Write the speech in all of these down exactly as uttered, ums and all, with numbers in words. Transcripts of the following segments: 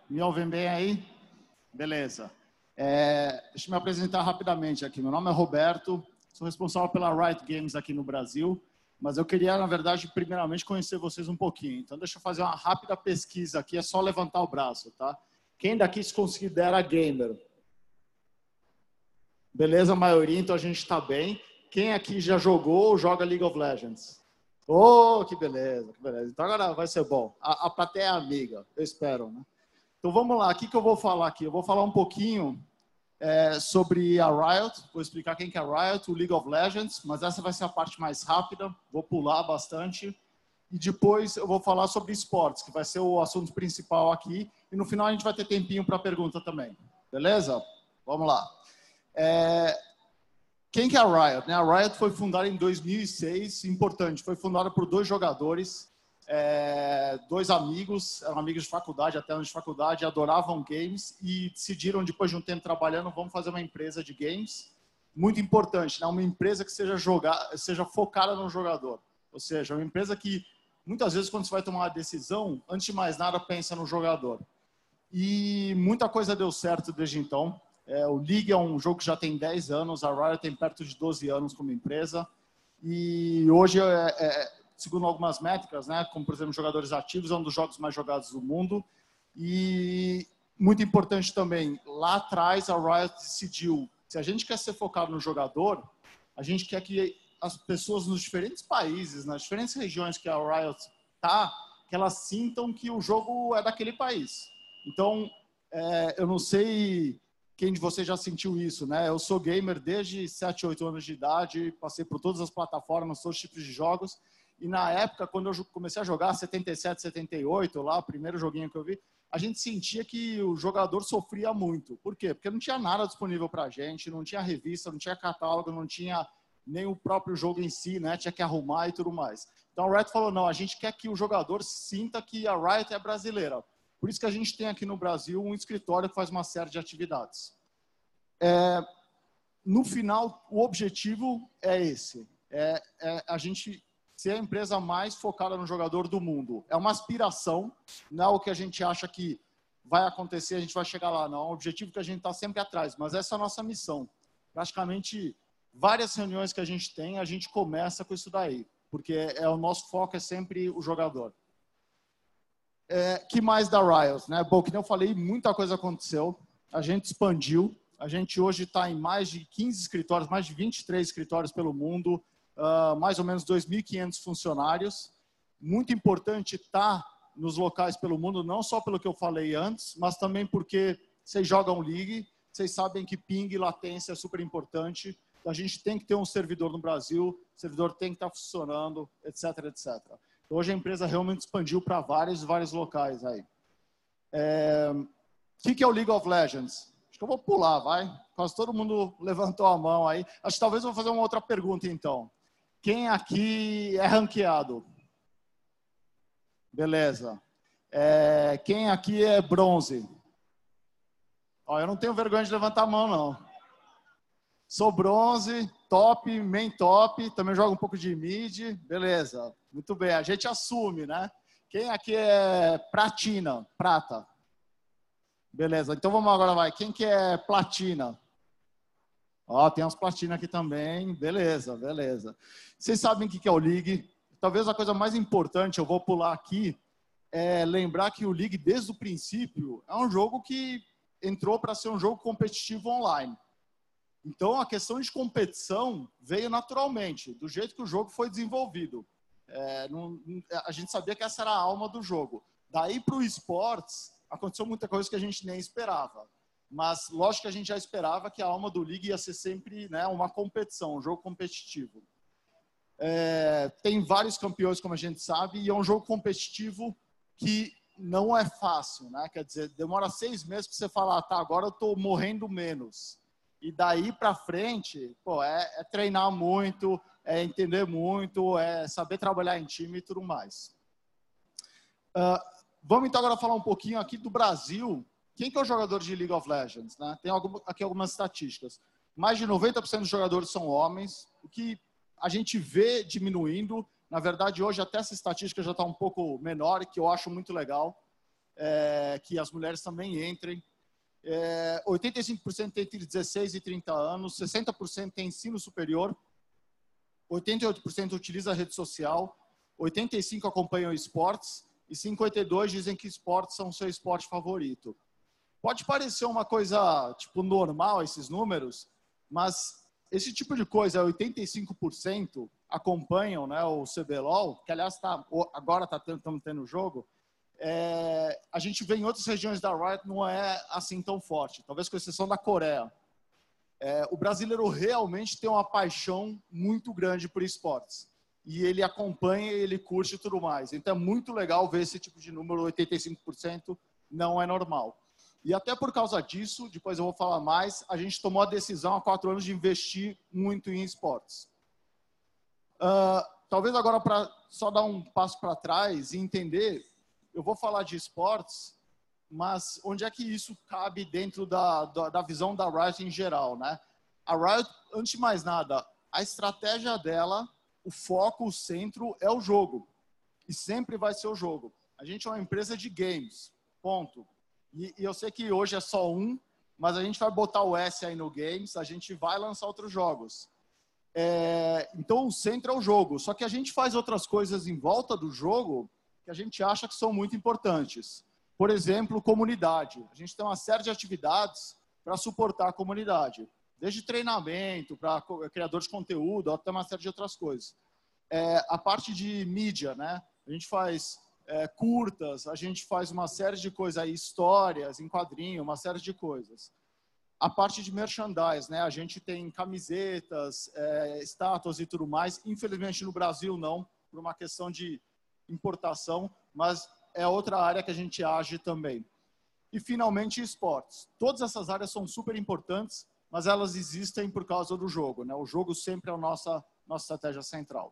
Me ouvem bem aí? Beleza. É, deixa eu me apresentar rapidamente aqui. Meu nome é Roberto, sou responsável pela Riot Games aqui no Brasil, mas eu queria, na verdade, primeiramente conhecer vocês um pouquinho. Então, deixa eu fazer uma rápida pesquisa aqui, é só levantar o braço, tá? Quem daqui se considera gamer? Beleza, a maioria, então a gente está bem. Quem aqui já jogou ou joga League of Legends? Oh, que beleza, que beleza. Então agora vai ser bom. A, a plateia é amiga, eu espero, né? Então vamos lá, o que, que eu vou falar aqui? Eu vou falar um pouquinho é, sobre a Riot, vou explicar quem que é a Riot, o League of Legends, mas essa vai ser a parte mais rápida, vou pular bastante. E depois eu vou falar sobre esportes, que vai ser o assunto principal aqui. E no final a gente vai ter tempinho para pergunta também. Beleza? Vamos lá. É, quem que é a Riot? Né? A Riot foi fundada em dois mil e seis, importante, foi fundada por dois jogadores, é, dois amigos, eram amigos de faculdade, até anos de faculdade, adoravam games e decidiram, depois de um tempo trabalhando, vamos fazer uma empresa de games. Muito importante, né? Uma empresa que seja, jogar, seja focada no jogador. Ou seja, uma empresa que, muitas vezes, quando você vai tomar uma decisão, antes de mais nada, pensa no jogador. E muita coisa deu certo desde então. É, o League é um jogo que já tem dez anos, a Riot tem perto de doze anos como empresa. E hoje, é, é, segundo algumas métricas, né, como, por exemplo, jogadores ativos, é um dos jogos mais jogados do mundo. E, muito importante também, lá atrás a Riot decidiu, se a gente quer ser focado no jogador, a gente quer que as pessoas nos diferentes países, nas diferentes regiões que a Riot está, que elas sintam que o jogo é daquele país. Então, é, eu não sei quem de vocês já sentiu isso, né? Eu sou gamer desde sete, oito anos de idade, passei por todas as plataformas, todos os tipos de jogos. E na época, quando eu comecei a jogar, setenta e sete, setenta e oito, lá, o primeiro joguinho que eu vi, a gente sentia que o jogador sofria muito. Por quê? Porque não tinha nada disponível pra gente, não tinha revista, não tinha catálogo, não tinha nem o próprio jogo em si, né? Tinha que arrumar e tudo mais. Então a Riot falou, não, a gente quer que o jogador sinta que a Riot é brasileira. Por isso que a gente tem aqui no Brasil um escritório que faz uma série de atividades. É, no final, o objetivo é esse. É, é a gente ser a empresa mais focada no jogador do mundo. É uma aspiração, não é o que a gente acha que vai acontecer, a gente vai chegar lá, não. É um objetivo que a gente está sempre atrás, mas essa é a nossa missão. Praticamente, várias reuniões que a gente tem, a gente começa com isso daí, porque é, é o nosso foco é sempre o jogador. É, que mais da Riot, né? Bom, como eu falei, muita coisa aconteceu. A gente expandiu. A gente hoje está em mais de quinze escritórios, mais de vinte e três escritórios pelo mundo, uh, mais ou menos dois mil e quinhentos funcionários. Muito importante estar tá nos locais pelo mundo, não só pelo que eu falei antes, mas também porque vocês jogam League, vocês sabem que ping e latência é super importante. A gente tem que ter um servidor no Brasil, o servidor tem que estar tá funcionando, etc, etcétera. Hoje a empresa realmente expandiu para vários vários locais aí. É... O que, que é o League of Legends? Acho que eu vou pular, vai? Quase todo mundo levantou a mão aí. Acho que talvez eu vou fazer uma outra pergunta, então. Quem aqui é ranqueado? Beleza. É... Quem aqui é bronze? Ó, eu não tenho vergonha de levantar a mão, não. Sou bronze, top, main top, também jogo um pouco de mid, beleza. Muito bem, a gente assume, né? Quem aqui é platina, prata? Beleza, então vamos agora, vai. Quem que é platina? Ó, tem umas platinas aqui também, beleza, beleza. Vocês sabem o que é o League? Talvez a coisa mais importante, eu vou pular aqui, é lembrar que o League, desde o princípio, é um jogo que entrou para ser um jogo competitivo online. Então, a questão de competição veio naturalmente, do jeito que o jogo foi desenvolvido. É, não, a gente sabia que essa era a alma do jogo. Daí para o esportes, aconteceu muita coisa que a gente nem esperava. Mas, lógico que a gente já esperava que a alma do League ia ser sempre, né, uma competição, um jogo competitivo. É, tem vários campeões, como a gente sabe, e é um jogo competitivo que não é fácil, né? Quer dizer, demora seis meses para você falar, tá, agora eu estou morrendo menos. E daí para frente, pô, é, é treinar muito, é entender muito, é saber trabalhar em time e tudo mais. Uh, vamos então agora falar um pouquinho aqui do Brasil. Quem que é o jogador de League of Legends? Né? Tem algum, aqui algumas estatísticas. Mais de noventa por cento dos jogadores são homens, o que a gente vê diminuindo. Na verdade, hoje até essa estatística já está um pouco menor, que eu acho muito legal. é, que as mulheres também entrem. É, oitenta e cinco por cento tem entre dezesseis e trinta anos, sessenta por cento tem ensino superior, oitenta e oito por cento utiliza rede social, oitenta e cinco por cento acompanham esportes e cinquenta e dois por cento dizem que esportes são seu esporte favorito. Pode parecer uma coisa tipo normal esses números, mas esse tipo de coisa, oitenta e cinco por cento acompanham, né, o C B L O L, que aliás tá, agora está tendo, tendo o jogo. É, a gente vê em outras regiões da Riot não é assim tão forte, talvez com exceção da Coreia. É, o brasileiro realmente tem uma paixão muito grande por esportes. E ele acompanha, ele curte e tudo mais. Então é muito legal ver esse tipo de número, oitenta e cinco por cento não é normal. E até por causa disso, depois eu vou falar mais, a gente tomou a decisão há quatro anos de investir muito em esportes. Uh, talvez agora, para só dar um passo para trás e entender, eu vou falar de esportes, mas onde é que isso cabe dentro da, da, da visão da Riot em geral, né? A Riot, antes de mais nada, a estratégia dela, o foco, o centro é o jogo. E sempre vai ser o jogo. A gente é uma empresa de games, ponto. E, e eu sei que hoje é só um, mas a gente vai botar o S aí no games, a gente vai lançar outros jogos. É, então o centro é o jogo, só que a gente faz outras coisas em volta do jogo que a gente acha que são muito importantes. Por exemplo, comunidade. A gente tem uma série de atividades para suportar a comunidade, desde treinamento, para criador de conteúdo, até uma série de outras coisas. É, a parte de mídia, né? A gente faz é, curtas, a gente faz uma série de coisas aí, histórias, em quadrinho, uma série de coisas. A parte de merchandise, né? A gente tem camisetas, é, estátuas e tudo mais. Infelizmente no Brasil não, por uma questão de importação, mas é outra área que a gente age também. E finalmente esportes. Todas essas áreas são super importantes, mas elas existem por causa do jogo, né? O jogo sempre é a nossa, nossa estratégia central.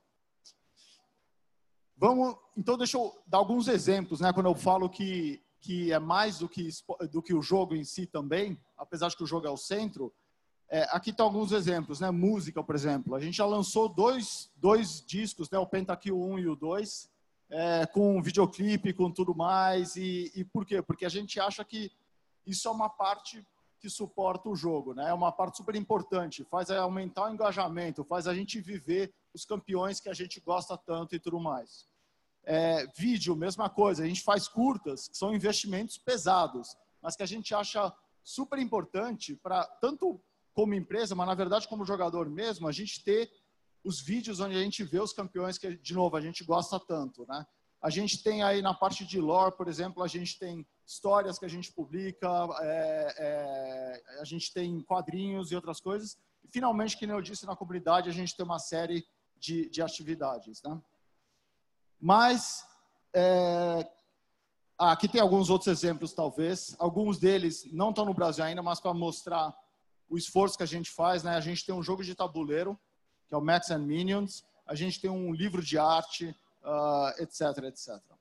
Vamos, então deixa eu dar alguns exemplos, né? Quando eu falo que que é mais do que, do que o jogo em si também, apesar de que o jogo é o centro, é, aqui estão alguns exemplos, né? Música, por exemplo. A gente já lançou dois, dois discos, né? O Pentakill um e o dois, é, com videoclipe, com tudo mais. E, e por quê? Porque a gente acha que isso é uma parte que suporta o jogo, né? É uma parte super importante, faz aumentar o engajamento, faz a gente viver os campeões que a gente gosta tanto e tudo mais. É, vídeo, mesma coisa, a gente faz curtas, que são investimentos pesados, mas que a gente acha super importante para, tanto como empresa, mas na verdade como jogador mesmo, a gente ter os vídeos onde a gente vê os campeões que, de novo, a gente gosta tanto, né? A gente tem aí na parte de lore, por exemplo, a gente tem histórias que a gente publica, é, é, a gente tem quadrinhos e outras coisas, e finalmente, que nem eu disse, na comunidade a gente tem uma série de, de atividades, né? Mas, é, aqui tem alguns outros exemplos, talvez. Alguns deles não estão no Brasil ainda, mas para mostrar o esforço que a gente faz, né? A gente tem um jogo de tabuleiro, que é o Max and Minions. A gente tem um livro de arte, uh, etc, etcétera.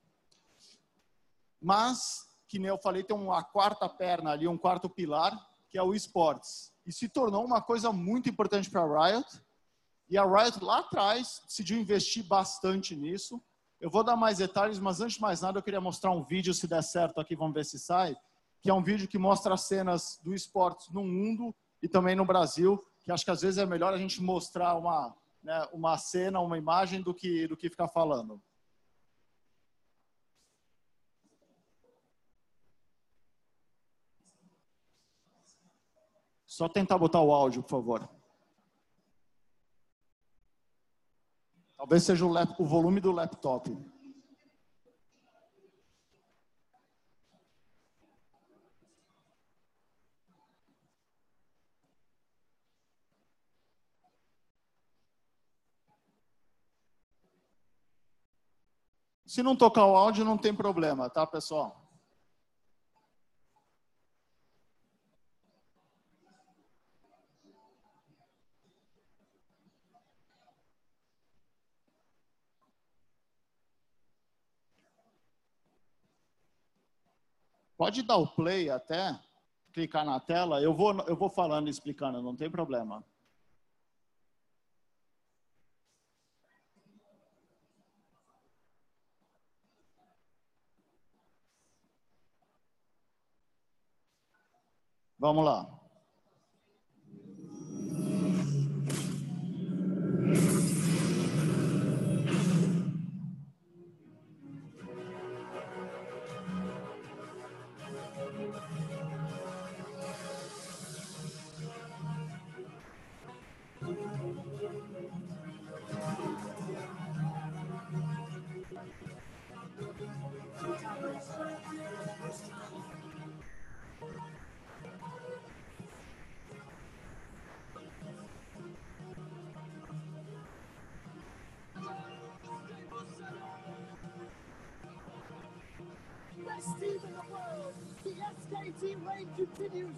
Mas, que nem eu falei, tem uma quarta perna ali, um quarto pilar, que é o esportes. E se tornou uma coisa muito importante para a Riot. E a Riot, lá atrás, decidiu investir bastante nisso. Eu vou dar mais detalhes, mas antes de mais nada eu queria mostrar um vídeo, se der certo aqui, vamos ver se sai, que é um vídeo que mostra as cenas do esportes no mundo e também no Brasil, que acho que às vezes é melhor a gente mostrar uma, né, uma cena, uma imagem, do que, do que ficar falando. Só tentar botar o áudio, por favor. Talvez seja o, lap, o volume do laptop. Se não tocar o áudio, não tem problema, tá, pessoal? Pode dar o play até, clicar na tela. Eu vou, eu vou falando e explicando, não tem problema. Vamos lá. Best team in the world, the S K T reign continues.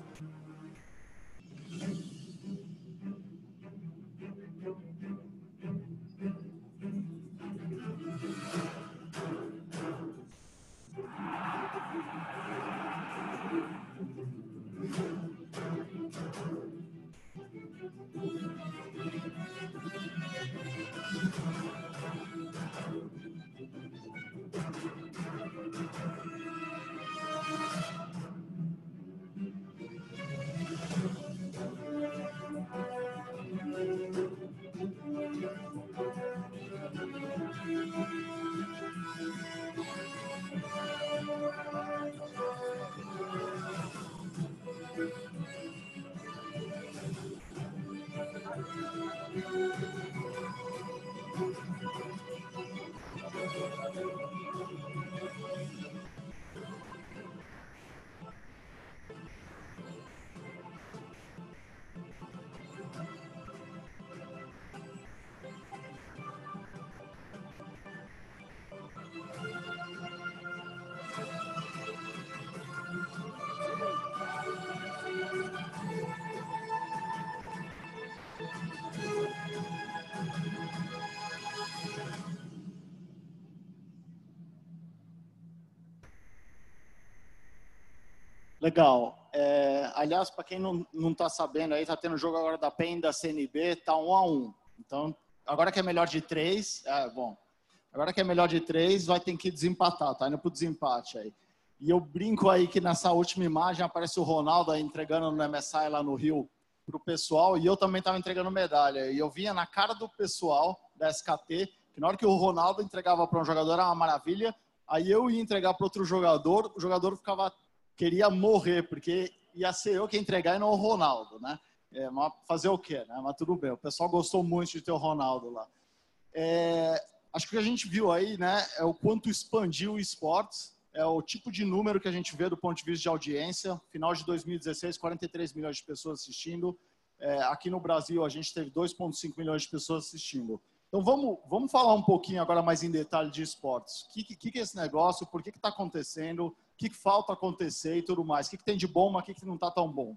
Legal. É, aliás, para quem não não está sabendo, aí está tendo jogo agora da P E N da C N B, tá um a um. Então, agora que é melhor de três, é, bom, agora que é melhor de três, vai ter que desempatar, tá indo para o desempate aí. E eu brinco aí que nessa última imagem aparece o Ronaldo aí entregando no M S I lá no Rio para o pessoal, e eu também estava entregando medalha. E eu via na cara do pessoal da S K T que na hora que o Ronaldo entregava para um jogador era uma maravilha, aí eu ia entregar para outro jogador, o jogador ficava queria morrer, porque ia ser eu que ia entregar e não o Ronaldo, né? É, mas fazer o quê, né? Mas tudo bem, o pessoal gostou muito de ter o Ronaldo lá. É, acho que o que a gente viu aí, né, é o quanto expandiu o esportes, é o tipo de número que a gente vê do ponto de vista de audiência. Final de dois mil e dezesseis, quarenta e três milhões de pessoas assistindo. É, aqui no Brasil, a gente teve dois vírgula cinco milhões de pessoas assistindo. Então, vamos, vamos falar um pouquinho agora mais em detalhe de esportes. O que, que, que é esse negócio? Por que está acontecendo? O que, que falta acontecer e tudo mais? O que, que tem de bom, mas o que, que não está tão bom?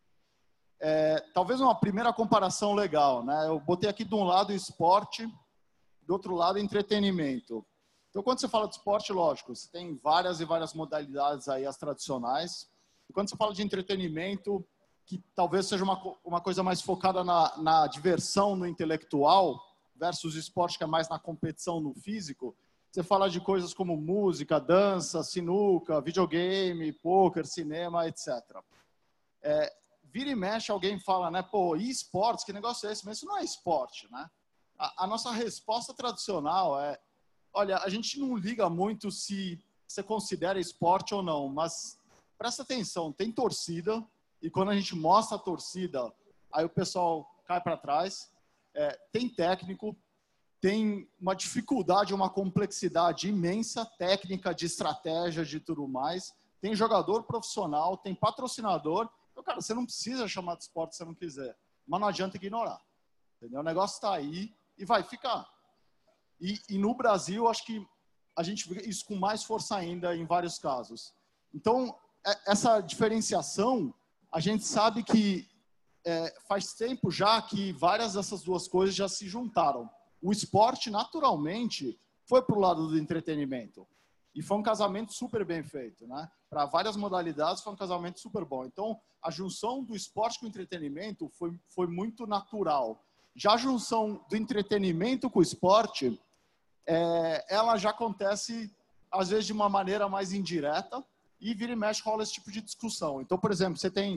É, talvez uma primeira comparação legal, né? Eu botei aqui de um lado esporte, do outro lado entretenimento. Então, quando você fala de esporte, lógico, você tem várias e várias modalidades aí, as tradicionais. E quando você fala de entretenimento, que talvez seja uma, uma coisa mais focada na, na diversão, no intelectual, versus esporte que é mais na competição, no físico, você fala de coisas como música, dança, sinuca, videogame, pôquer, cinema, etcétera. É, vira e mexe, alguém fala, né, pô, e esportes, que negócio é esse? Mas isso não é esporte, né? A, a nossa resposta tradicional é, olha, a gente não liga muito se você considera esporte ou não, mas presta atenção, tem torcida, e quando a gente mostra a torcida, aí o pessoal cai para trás, é, tem técnico, tem uma dificuldade, uma complexidade imensa, técnica, de estratégia, de tudo mais, tem jogador profissional, tem patrocinador. Então, cara, você não precisa chamar de esporte se você não quiser, mas não adianta ignorar, entendeu? O negócio está aí e vai ficar. E, e no Brasil, acho que a gente vê isso com mais força ainda em vários casos. Então, essa diferenciação, a gente sabe que é, faz tempo já que várias dessas duas coisas já se juntaram. O esporte, naturalmente, foi para o lado do entretenimento. E foi um casamento super bem feito, né? Para várias modalidades, foi um casamento super bom. Então, a junção do esporte com o entretenimento foi, foi muito natural. Já a junção do entretenimento com o esporte, é, ela já acontece, às vezes, de uma maneira mais indireta, e vira e mexe rola esse tipo de discussão. Então, por exemplo, você tem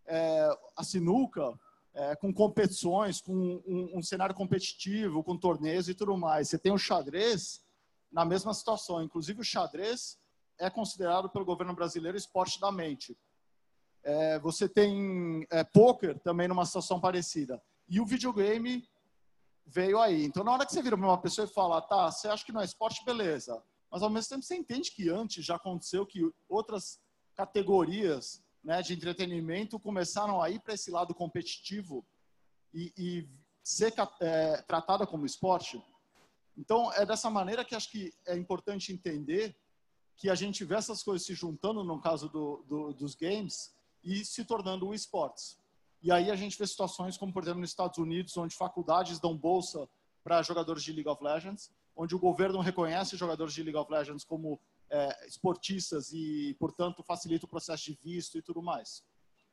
é, a sinuca, é, com competições, com um, um cenário competitivo, com torneios e tudo mais. Você tem o xadrez na mesma situação. Inclusive, o xadrez é considerado pelo governo brasileiro esporte da mente. É, você tem é, pôquer também numa situação parecida. E o videogame veio aí. Então, na hora que você vira para uma pessoa e fala, tá, você acha que não é esporte, beleza. Mas, ao mesmo tempo, você entende que antes já aconteceu que outras categorias, né, de entretenimento começaram a ir para esse lado competitivo e, e ser é, tratada como esporte. Então, é dessa maneira que acho que é importante entender que a gente vê essas coisas se juntando, no caso do, do, dos games, e se tornando o esportes. E aí a gente vê situações como, por exemplo, nos Estados Unidos, onde faculdades dão bolsa para jogadores de League of Legends, onde o governo reconhece jogadores de League of Legends como é, esportistas e, portanto, facilita o processo de visto e tudo mais.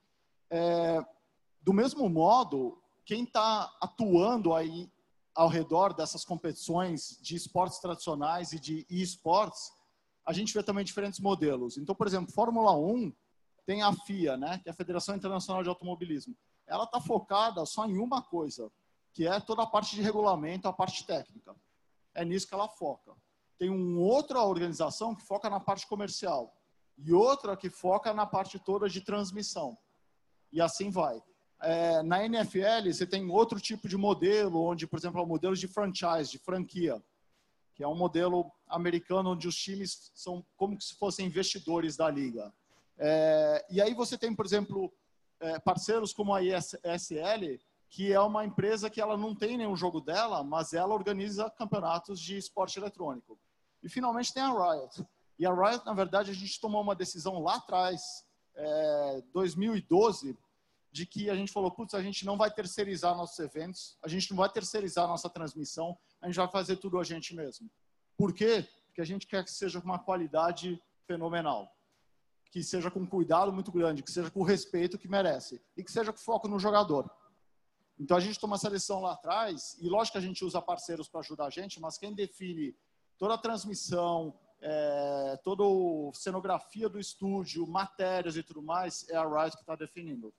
É, do mesmo modo, quem está atuando aí ao redor dessas competições de esportes tradicionais e de e-sports, a gente vê também diferentes modelos. Então, por exemplo, Fórmula um tem a F I A, né, que é a Federação Internacional de Automobilismo. Ela está focada só em uma coisa, que é toda a parte de regulamento, a parte técnica. É nisso que ela foca. Tem uma outra organização que foca na parte comercial e outra que foca na parte toda de transmissão. E assim vai. É, na N F L, você tem outro tipo de modelo, onde, por exemplo, é o modelo de franchise, de franquia, que é um modelo americano onde os times são como se fossem investidores da liga. É, e aí você tem, por exemplo, é, parceiros como a I S L, que é uma empresa que ela não tem nenhum jogo dela, mas ela organiza campeonatos de esporte eletrônico. E finalmente tem a Riot. E a Riot, na verdade, a gente tomou uma decisão lá atrás, é, dois mil e doze, de que a gente falou, putz, a gente não vai terceirizar nossos eventos, a gente não vai terceirizar nossa transmissão, a gente vai fazer tudo a gente mesmo. Por quê? Porque a gente quer que seja com uma qualidade fenomenal, que seja com cuidado muito grande, que seja com o respeito que merece e que seja com foco no jogador. Então a gente toma essa decisão lá atrás e lógico que a gente usa parceiros para ajudar a gente, mas quem define toda a transmissão, é, toda a cenografia do estúdio, matérias e tudo mais, é a Riot que está definindo.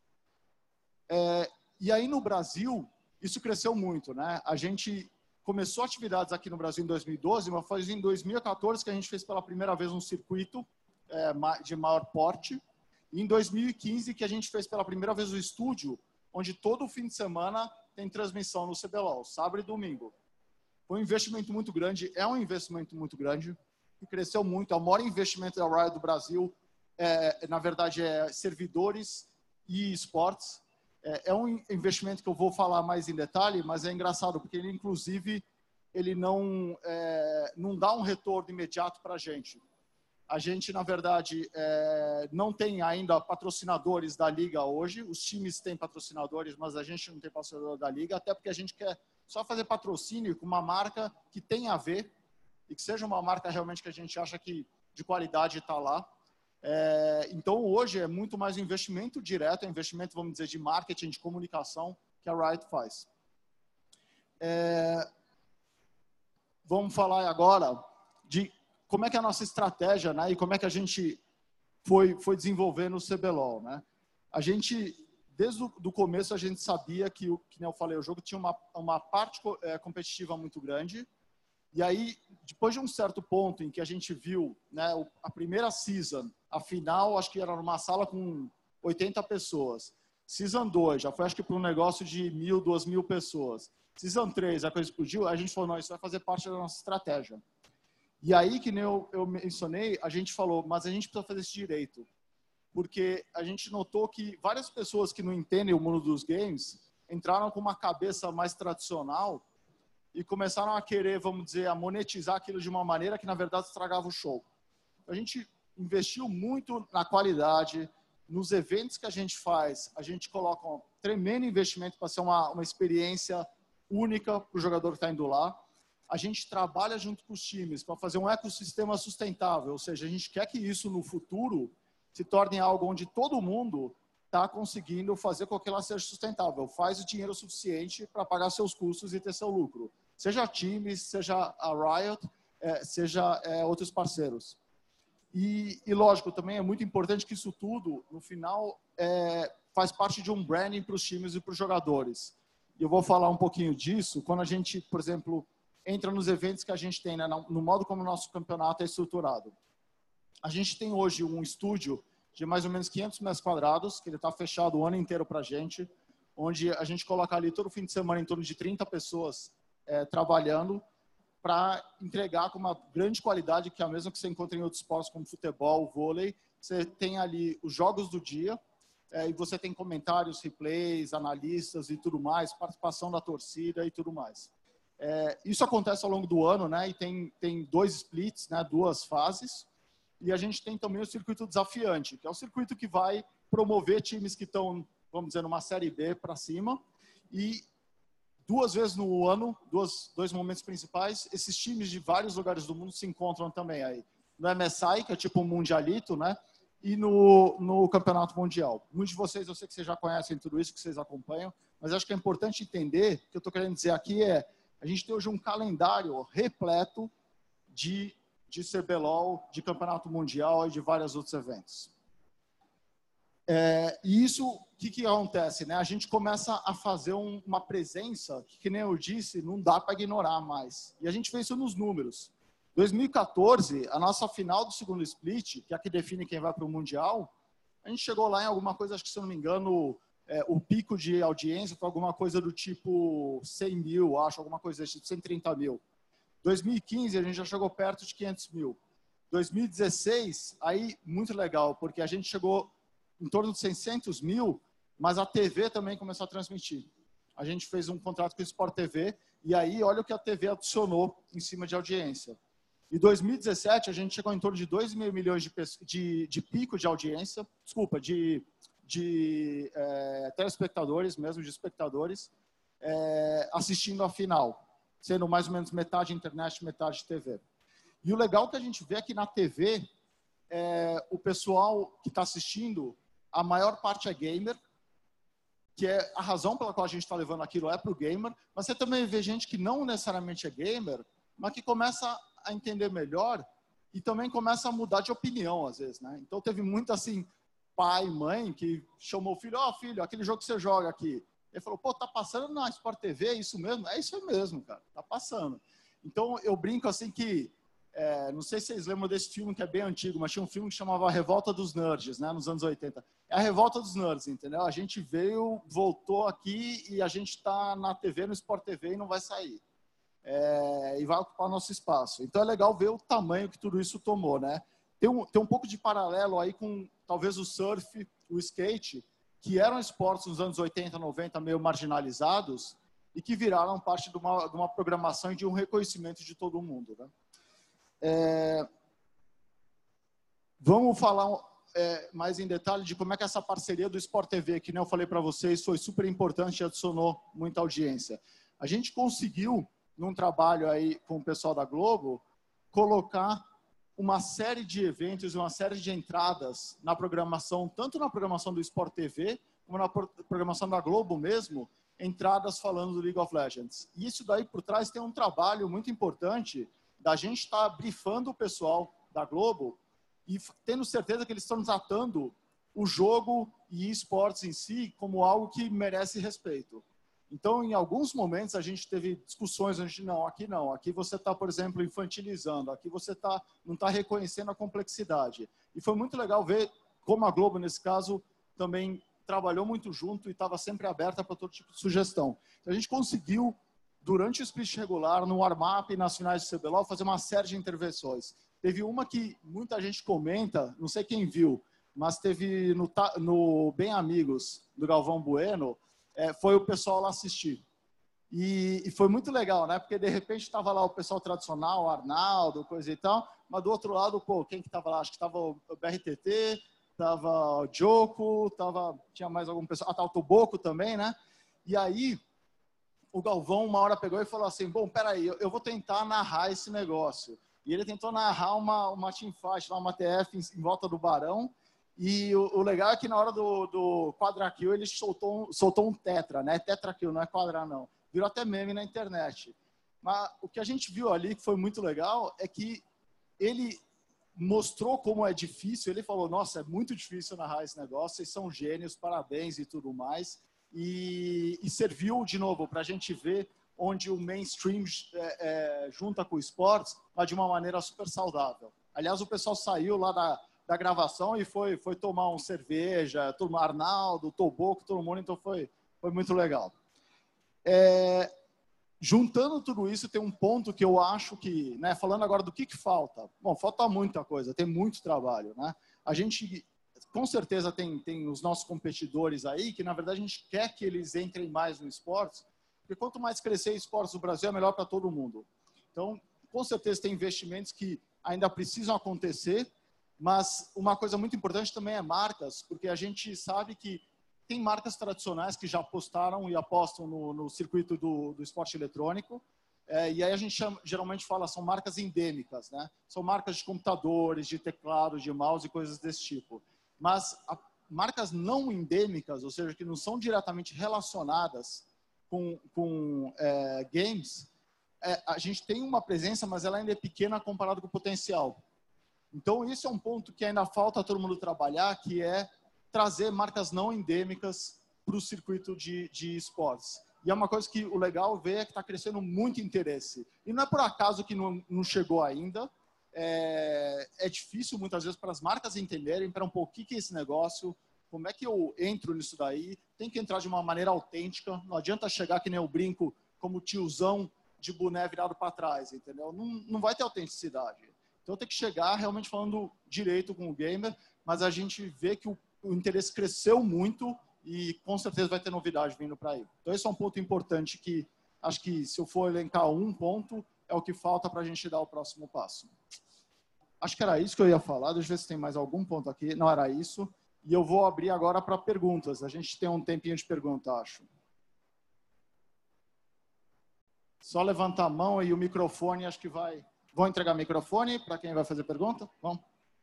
É, e aí no Brasil, isso cresceu muito, né? A gente começou atividades aqui no Brasil em dois mil e doze, mas foi em dois mil e quatorze que a gente fez pela primeira vez um circuito é, de maior porte. E em dois mil e quinze que a gente fez pela primeira vez o estúdio, onde todo fim de semana tem transmissão no C B L O L, sábado e domingo. Foi um investimento muito grande, é um investimento muito grande, que cresceu muito. É o maior investimento da Riot do Brasil, é, na verdade, é servidores e esportes. É, é um investimento que eu vou falar mais em detalhe, mas é engraçado, porque ele, inclusive, ele não, é, não dá um retorno imediato para a gente. A gente, na verdade, é, não tem ainda patrocinadores da Liga hoje. Os times têm patrocinadores, mas a gente não tem patrocinador da Liga, até porque a gente quer só fazer patrocínio com uma marca que tenha a ver e que seja uma marca realmente que a gente acha que de qualidade está lá. É, então, hoje é muito mais um investimento direto, é um investimento, vamos dizer, de marketing, de comunicação que a Riot faz. É, vamos falar agora de como é que é a nossa estratégia, né, e como é que a gente foi, foi desenvolvendo o C B L O L, né? A gente, desde o do começo, a gente sabia que, que nem eu falei, o jogo tinha uma, uma parte é, competitiva muito grande. E aí, depois de um certo ponto em que a gente viu, né, a primeira season, a final, acho que era numa sala com oitenta pessoas. Season dois, já foi acho que para um negócio de mil, duas mil pessoas. Season três, a coisa explodiu, a gente falou, não, isso vai fazer parte da nossa estratégia. E aí, que nem eu, eu mencionei, a gente falou, mas a gente precisa fazer isso direito. Porque a gente notou que várias pessoas que não entendem o mundo dos games entraram com uma cabeça mais tradicional e começaram a querer, vamos dizer, a monetizar aquilo de uma maneira que, na verdade, estragava o show. A gente investiu muito na qualidade, nos eventos que a gente faz, a gente coloca um tremendo investimento para ser uma, uma experiência única para o jogador que está indo lá. A gente trabalha junto com os times para fazer um ecossistema sustentável, ou seja, a gente quer que isso no futuro se torne algo onde todo mundo está conseguindo fazer com que ela seja sustentável, faz o dinheiro suficiente para pagar seus custos e ter seu lucro. Seja times, seja a Riot, é, seja é, outros parceiros. E, e, lógico, também é muito importante que isso tudo, no final, é, faz parte de um branding para os times e para os jogadores. E eu vou falar um pouquinho disso quando a gente, por exemplo, entra nos eventos que a gente tem, né, no modo como o nosso campeonato é estruturado. A gente tem hoje um estúdio de mais ou menos quinhentos metros quadrados, que ele está fechado o ano inteiro para a gente, onde a gente coloca ali todo fim de semana em torno de trinta pessoas é, trabalhando, para entregar com uma grande qualidade, que é a mesma que você encontra em outros esportes, como futebol, vôlei. Você tem ali os jogos do dia, é, e você tem comentários, replays, analistas e tudo mais, participação da torcida e tudo mais. É, isso acontece ao longo do ano, né? E tem, tem dois splits, né? Duas fases. E a gente tem também o circuito desafiante, que é o circuito que vai promover times que estão, vamos dizer, numa Série B para cima. E duas vezes no ano, duas, dois momentos principais, esses times de vários lugares do mundo se encontram também aí. No M S I, que é tipo um mundialito, né? E no, no Campeonato Mundial. Muitos de vocês, eu sei que vocês já conhecem tudo isso, que vocês acompanham, mas acho que é importante entender, o que eu estou querendo dizer aqui é, a gente tem hoje um calendário repleto de, de C B L O L, de Campeonato Mundial e de vários outros eventos. É, e isso, o que, que acontece? Né? A gente começa a fazer um, uma presença que, que nem eu disse, não dá para ignorar mais. E a gente vê isso nos números. dois mil e quatorze, a nossa final do segundo split, que é a que define quem vai para o Mundial, a gente chegou lá em alguma coisa, acho que se eu não me engano, é, o pico de audiência foi alguma coisa do tipo cem mil, acho, alguma coisa desse tipo, cento e trinta mil. dois mil e quinze, a gente já chegou perto de quinhentos mil. dois mil e dezesseis, aí, muito legal, porque a gente chegou em torno de seiscentos mil, mas a T V também começou a transmitir. A gente fez um contrato com o Sport T V, e aí olha o que a T V adicionou em cima de audiência. Em dois mil e dezessete, a gente chegou em torno de dois vírgula cinco milhões de, de, de pico de audiência, desculpa, de, de é, telespectadores, mesmo de espectadores, é, assistindo a final, sendo mais ou menos metade internet, metade T V. E o legal que a gente vê é que na T V, é, o pessoal que está assistindo, a maior parte é gamer, que é a razão pela qual a gente está levando aquilo é para o gamer, mas você também vê gente que não necessariamente é gamer, mas que começa a entender melhor e também começa a mudar de opinião, às vezes, né? Então, teve muito, assim, pai, mãe, que chamou o filho, ó, oh, filho, aquele jogo que você joga aqui. Ele falou, pô, tá passando na Sport T V, é isso mesmo? É isso mesmo, cara, tá passando. Então, eu brinco, assim, que É, não sei se vocês lembram desse filme que é bem antigo, mas tinha um filme que chamava Revolta dos Nerds, né, nos anos oitenta. É a Revolta dos Nerds, entendeu? A gente veio, voltou aqui e a gente está na T V, no Sport T V e não vai sair. É, e vai ocupar nosso espaço. Então é legal ver o tamanho que tudo isso tomou, né? Tem um, tem um pouco de paralelo aí com talvez o surf, o skate, que eram esportes nos anos oitenta, noventa meio marginalizados e que viraram parte de uma, de uma programação e de um reconhecimento de todo mundo, né? É, vamos falar é, mais em detalhe de como é que essa parceria do Sport T V, que nem eu falei para vocês, foi super importante e adicionou muita audiência. A gente conseguiu, num trabalho aí com o pessoal da Globo, colocar uma série de eventos, uma série de entradas na programação, tanto na programação do Sport T V, como na programação da Globo mesmo, entradas falando do League of Legends. E isso daí por trás tem um trabalho muito importante da gente estar tá brifando o pessoal da Globo e tendo certeza que eles estão tratando o jogo e esportes em si como algo que merece respeito. Então, em alguns momentos, a gente teve discussões onde, não, aqui não, aqui você está, por exemplo, infantilizando, aqui você tá, não está reconhecendo a complexidade. E foi muito legal ver como a Globo, nesse caso, também trabalhou muito junto e estava sempre aberta para todo tipo de sugestão. Então, a gente conseguiu, durante o split regular, no warm-up e nas finais de C B L O L, fazer uma série de intervenções. Teve uma que muita gente comenta, não sei quem viu, mas teve no, no Bem Amigos, do Galvão Bueno, é, foi o pessoal lá assistir. E, e foi muito legal, né? Porque, de repente, estava lá o pessoal tradicional, o Arnaldo, coisa e tal, mas do outro lado, pô, quem que estava lá? Acho que estava o B R T T, estava o Joko, tava, tinha mais algum pessoal, ah, o Toboco também, né? E aí, o Galvão, uma hora pegou e falou assim, bom, peraí, eu, eu vou tentar narrar esse negócio. E ele tentou narrar uma, uma teamfight, uma T F em, em volta do Barão. E o, o legal é que na hora do, do quadra kill, ele soltou um, soltou um tetra, né? Tetra kill, não é quadra, não. Virou até meme na internet. Mas o que a gente viu ali, que foi muito legal, é que ele mostrou como é difícil. Ele falou, nossa, é muito difícil narrar esse negócio, vocês são gênios, parabéns e tudo mais. E, e serviu, de novo, para a gente ver onde o mainstream é, é, junta com o esportes, mas de uma maneira super saudável. Aliás, o pessoal saiu lá da, da gravação e foi, foi tomar um cerveja, turma Arnaldo, Toboco, todo mundo, então foi, foi muito legal. É, juntando tudo isso, tem um ponto que eu acho que, né, falando agora do que, que falta. Bom, falta muita coisa, tem muito trabalho, né? A gente, com certeza, tem, tem os nossos competidores aí, que na verdade a gente quer que eles entrem mais no esportes, porque quanto mais crescer esportes no Brasil, é melhor para todo mundo. Então, com certeza tem investimentos que ainda precisam acontecer, mas uma coisa muito importante também é marcas, porque a gente sabe que tem marcas tradicionais que já apostaram e apostam no, no circuito do, do esporte eletrônico, é, e aí a gente chama, geralmente fala, são marcas endêmicas, né? São marcas de computadores, de teclados, de mouse e coisas desse tipo. Mas a, marcas não endêmicas, ou seja, que não são diretamente relacionadas com, com é, games, é, a gente tem uma presença, mas ela ainda é pequena comparado com o potencial. Então, isso é um ponto que ainda falta todo mundo trabalhar, que é trazer marcas não endêmicas para o circuito de, de esportes. E é uma coisa que o legal ver é que está crescendo muito interesse. E não é por acaso que não, não chegou ainda. É, é difícil, muitas vezes, para as marcas entenderem, para um pouquinho que é esse negócio, como é que eu entro nisso daí. Tem que entrar de uma maneira autêntica. Não adianta chegar que nem eu brinco, como tiozão de boné virado para trás, entendeu? Não, não vai ter autenticidade. Então tem que chegar realmente falando direito com o gamer, mas a gente vê que o, o interesse cresceu muito e com certeza vai ter novidade vindo para aí. Então esse é um ponto importante que acho que se eu for elencar um ponto, é o que falta para a gente dar o próximo passo. Acho que era isso que eu ia falar, deixa eu ver se tem mais algum ponto aqui. Não, era isso. E eu vou abrir agora para perguntas. A gente tem um tempinho de pergunta, acho. Só levantar a mão e o microfone, acho que vai... Vou entregar o microfone para quem vai fazer pergunta. Vamos.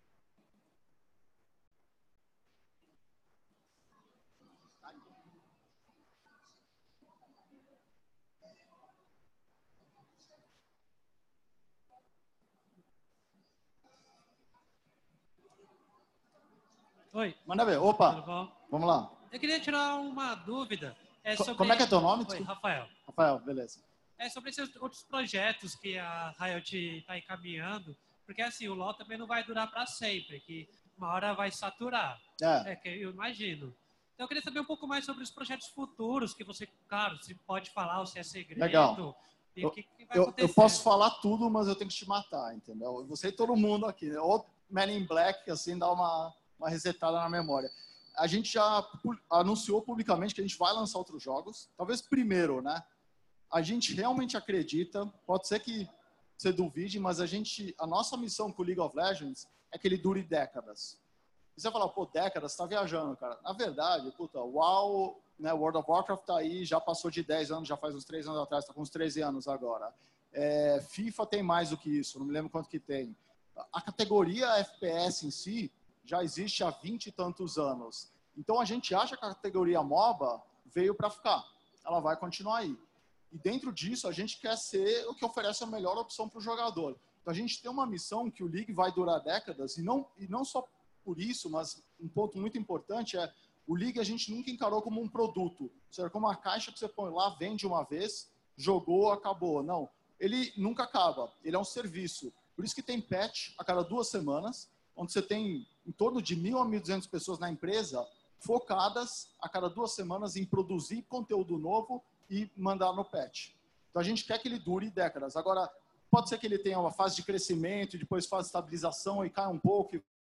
Oi. Manda ver. Tudo Opa, bom? vamos lá. Eu queria tirar uma dúvida. É sobre... Como é que é teu nome? Oi, Desculpa. Rafael. Rafael, beleza. É sobre esses outros projetos que a Riot está encaminhando, porque assim, o LoL também não vai durar para sempre, que uma hora vai saturar. É. É que eu imagino. Então eu queria saber um pouco mais sobre os projetos futuros, que você, claro, se pode falar ou se é segredo. Legal. E eu, o que, que vai eu, acontecer. eu posso falar tudo, mas eu tenho que te matar, entendeu? Você e todo mundo aqui, né? Ou Man in Black, assim, dá uma, uma resetada na memória. A gente já anunciou publicamente que a gente vai lançar outros jogos. Talvez primeiro, né? A gente realmente acredita, pode ser que você duvide, mas a gente, a nossa missão com o League of Legends é que ele dure décadas. E você vai falar, pô, décadas, você tá viajando, cara. Na verdade, puta, o WoW, né, World of Warcraft tá aí, já passou de dez anos, já faz uns três anos atrás, tá com uns treze anos agora. É, FIFA tem mais do que isso, não me lembro quanto que tem. A categoria F P S em si já existe há vinte e tantos anos. Então a gente acha que a categoria MOBA veio para ficar. Ela vai continuar aí. E dentro disso, a gente quer ser o que oferece a melhor opção para o jogador. Então, a gente tem uma missão que o League vai durar décadas, e não, e não só por isso, mas um ponto muito importante é o League a gente nunca encarou como um produto. Ou seja, como uma caixa que você põe lá, vende uma vez, jogou, acabou. Não, ele nunca acaba. Ele é um serviço. Por isso que tem patch a cada duas semanas, onde você tem em torno de mil a mil e duzentas pessoas na empresa focadas a cada duas semanas em produzir conteúdo novo e mandar no patch. Então a gente quer que ele dure décadas. Agora, pode ser que ele tenha uma fase de crescimento e depois fase de estabilização e caia um pouco e